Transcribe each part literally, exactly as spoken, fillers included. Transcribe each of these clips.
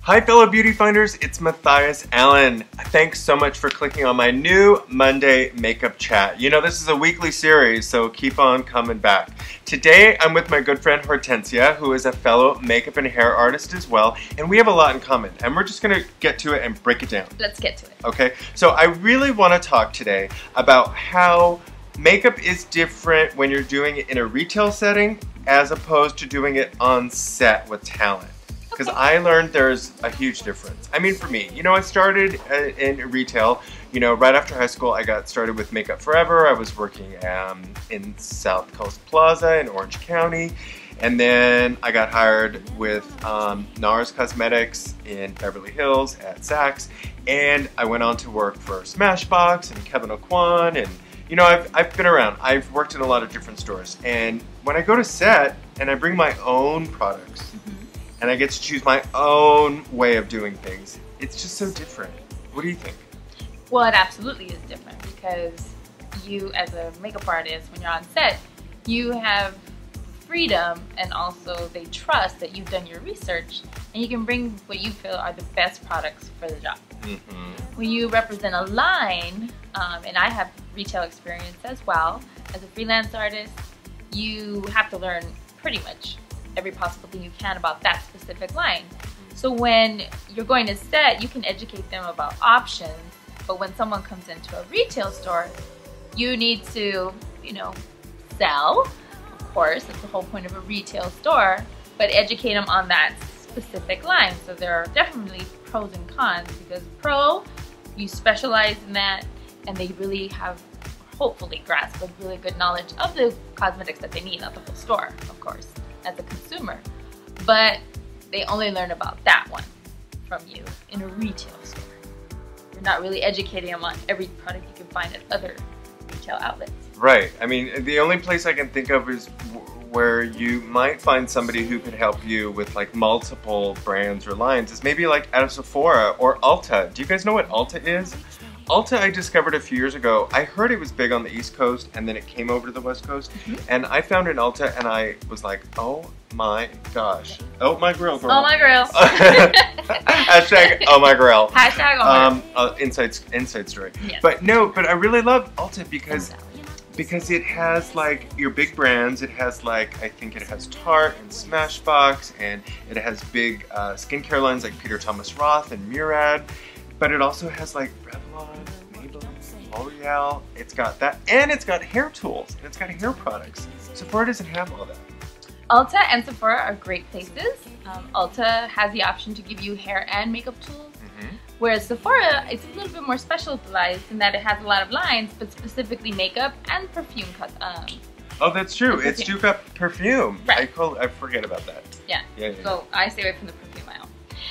Hi fellow beauty finders, it's Matthias Allen. Thanks so much for clicking on my new Monday makeup chat. You know, this is a weekly series, so keep on coming back. Today I'm with my good friend Hortensia, who is a fellow makeup and hair artist as well, and we have a lot in common, and we're just gonna get to it and break it down. Let's get to it. Okay, so I really wanna talk today about how makeup is different when you're doing it in a retail setting as opposed to doing it on set with talent. Because I learned there's a huge difference. I mean, for me, you know, I started uh, in retail, you know, right after high school. I got started with Makeup Forever. I was working um, in South Coast Plaza in Orange County. And then I got hired with um, NARS Cosmetics in Beverly Hills at Saks. And I went on to work for Smashbox and Kevin O'Quan. And, you know, I've, I've been around. I've worked in a lot of different stores. And when I go to set and I bring my own products, and I get to choose my own way of doing things, it's just so different. What do you think? Well, it absolutely is different because you, as a makeup artist, when you're on set, you have freedom, and also they trust that you've done your research and you can bring what you feel are the best products for the job. Mm-hmm. When you represent a line, um, and I have retail experience as well, as a freelance artist, you have to learn pretty much every possible thing you can about that specific line. So when you're going to set, you can educate them about options, but when someone comes into a retail store, you need to, you know, sell, of course, that's the whole point of a retail store, but educate them on that specific line. So there are definitely pros and cons, because pro, you specialize in that, and they really have, hopefully, grasp a really good knowledge of the cosmetics that they need, not the whole store, of course, as a consumer, but they only learn about that one from you in a retail store. You're not really educating them on every product you can find at other retail outlets. Right. I mean, the only place I can think of is where you might find somebody who could help you with like multiple brands or lines is maybe like at a Sephora or Ulta. Do you guys know what Ulta is? Ulta I discovered a few years ago. I heard it was big on the East Coast and then it came over to the West Coast. Mm-hmm. And I found an Ulta and I was like, oh my gosh. Oh my grill, girl. Oh my grill. Hashtag oh my grill. Hashtag oh my um, uh, inside, inside story. Yes. But no, but I really love Ulta because because it has like your big brands. It has like, I think it has Tarte and Smashbox, and it has big uh, skincare lines like Peter Thomas Roth and Murad. But it also has like Revlon, Maybelline, L'Oreal. It's got that, and it's got hair tools, and it's got hair products. Sephora doesn't have all that. Ulta and Sephora are great places. Um, Ulta has the option to give you hair and makeup tools, mm-hmm. whereas Sephora, it's a little bit more specialized in that it has a lot of lines, but specifically makeup and perfume. Um, oh, that's true. It's Duke Up perfume. Right. I, call, I forget about that. Yeah. Yeah, yeah, so yeah. I stay away from the perfume aisle.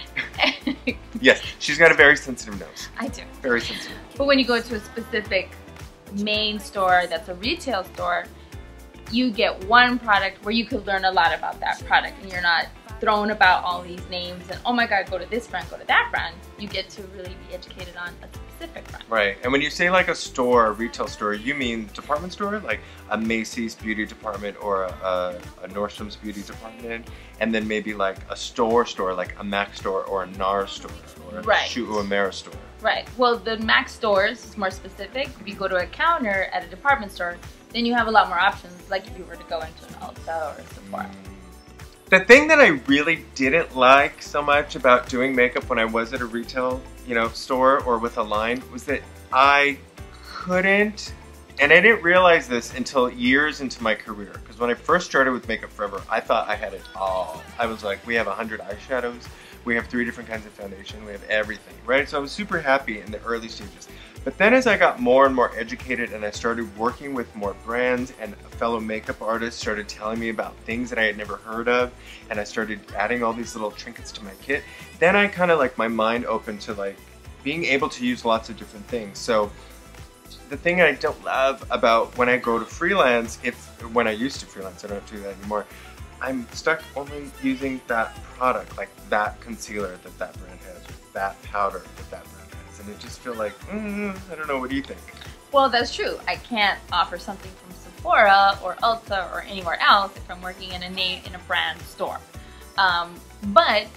Yes, she's got a very sensitive nose. I do. Very sensitive. But when you go to a specific main store that's a retail store, you get one product where you could learn a lot about that product, and you're not thrown about all these names and, oh my god, go to this brand, go to that brand. You get to really be educated on a specific brand. Right, and when you say like a store, a retail store, you mean department store? Like a Macy's beauty department or a, a, a Nordstrom's beauty department, and then maybe like a store store, like a Mac store or a NARS store or a right. Shu Uemura store. Right, well the Mac stores is more specific. If you go to a counter at a department store, then you have a lot more options, like if you were to go into an Ulta or a Sephora. Mm. The thing that I really didn't like so much about doing makeup when I was at a retail, you know, store or with a line was that I couldn't, and I didn't realize this until years into my career, because when I first started with Makeup Forever, I thought I had it all. I was like, we have a hundred eyeshadows, we have three different kinds of foundation, we have everything, right? So I was super happy in the early stages. But then as I got more and more educated and I started working with more brands, and a fellow makeup artist started telling me about things that I had never heard of, and I started adding all these little trinkets to my kit, then I kind of like my mind opened to like being able to use lots of different things. So the thing I don't love about when I go to freelance, if when I used to freelance, I don't do that anymore, I'm stuck only using that product, like that concealer that that brand has, or that powder that that brand has. And it just feel like, mm, I don't know, what do you think? Well, that's true. I can't offer something from Sephora or Ulta or anywhere else if I'm working in a name in a brand store. Um, but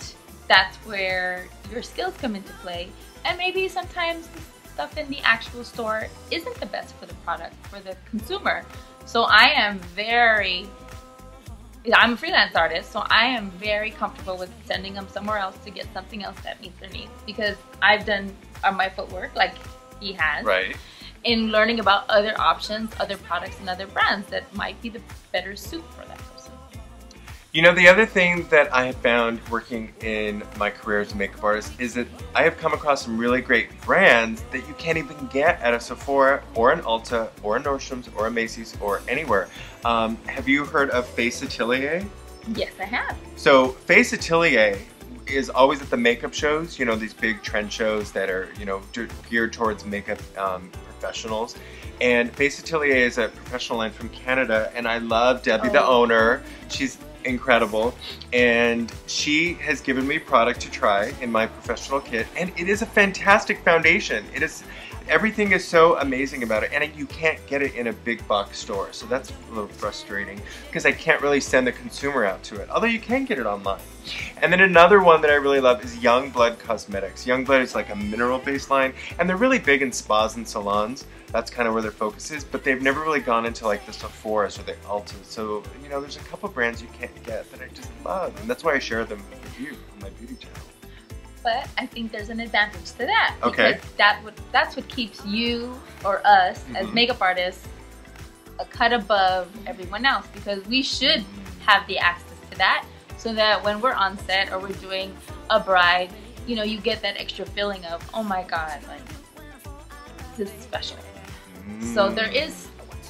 that's where your skills come into play. And maybe sometimes the stuff in the actual store isn't the best for the product, for the consumer. So I am very, I'm a freelance artist, so I am very comfortable with sending them somewhere else to get something else that meets their needs. Because I've done uh, my footwork, like he has. Right. In learning about other options, other products, and other brands that might be the better suit for that person. You know, the other thing that I have found working in my career as a makeup artist is that I have come across some really great brands that you can't even get at a Sephora or an Ulta or a Nordstrom's or a Macy's or anywhere. Um, have you heard of Face Atelier? Yes, I have. So Face Atelier is always at the makeup shows, you know, these big trend shows that are, you know, geared towards makeup um, professionals. And Face Atelier is a professional line from Canada, and I love Debbie, oh. the owner. She's incredible, and she has given me product to try in my professional kit, and it is a fantastic foundation. It is, everything is so amazing about it, and you can't get it in a big box store, so that's a little frustrating because I can't really send the consumer out to it, although you can get it online. And then another one that I really love is Youngblood Cosmetics. Youngblood is like a mineral based line, and they're really big in spas and salons. That's kind of where their focus is, but they've never really gone into like the Sephora's or the Ultas. So, you know, there's a couple brands you can't get that I just love, and that's why I share them with you on my beauty channel. But I think there's an advantage to that. Okay. Because that would, that's what keeps you or us mm-hmm. as makeup artists a cut above everyone else, because we should have the access to that so that when we're on set or we're doing a bride, you know, you get that extra feeling of, oh my God, like, this is special. Mm. So there is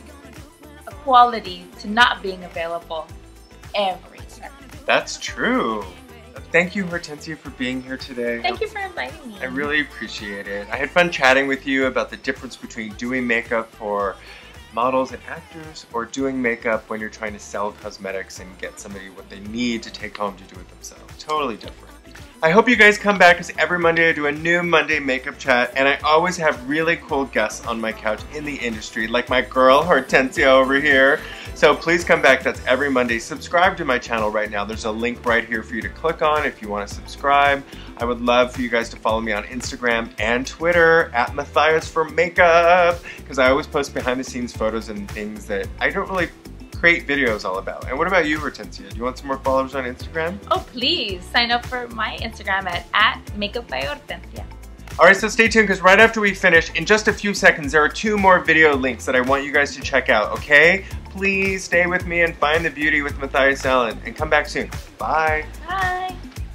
a quality to not being available every time. That's true. Thank you, Hortensia, for being here today. Thank you for inviting me. I really appreciate it. I had fun chatting with you about the difference between doing makeup for models and actors or doing makeup when you're trying to sell cosmetics and get somebody what they need to take home to do it themselves. Totally different. I hope you guys come back, because every Monday I do a new Monday makeup chat, and I always have really cool guests on my couch in the industry, like my girl Hortensia over here. So please come back. That's every Monday. Subscribe to my channel right now. There's a link right here for you to click on if you want to subscribe. I would love for you guys to follow me on Instagram and Twitter at Matthias for Makeup, because I always post behind the scenes photos and things that I don't really create videos all about. And what about you, Hortensia? Do you want some more followers on Instagram? Oh, please sign up for my Instagram at, at makeup by Hortensia. All right, so stay tuned, because right after we finish, in just a few seconds, there are two more video links that I want you guys to check out, okay? Please stay with me and find the beauty with Matthias Allen, and come back soon. Bye. Bye.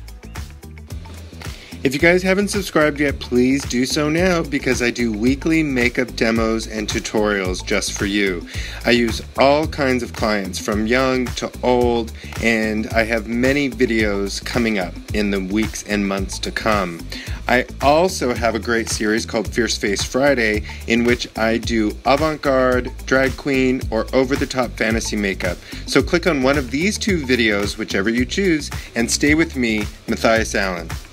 If you guys haven't subscribed yet, please do so now, because I do weekly makeup demos and tutorials just for you. I use all kinds of clients, from young to old, and I have many videos coming up in the weeks and months to come. I also have a great series called Fierce Face Friday, in which I do avant-garde, drag queen, or over-the-top fantasy makeup. So click on one of these two videos, whichever you choose, and stay with me, Matthias Allen.